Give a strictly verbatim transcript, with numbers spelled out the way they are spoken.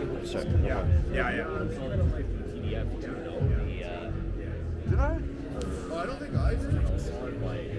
Sorry. Yeah, yeah, yeah. Did I? Well, I don't think I did.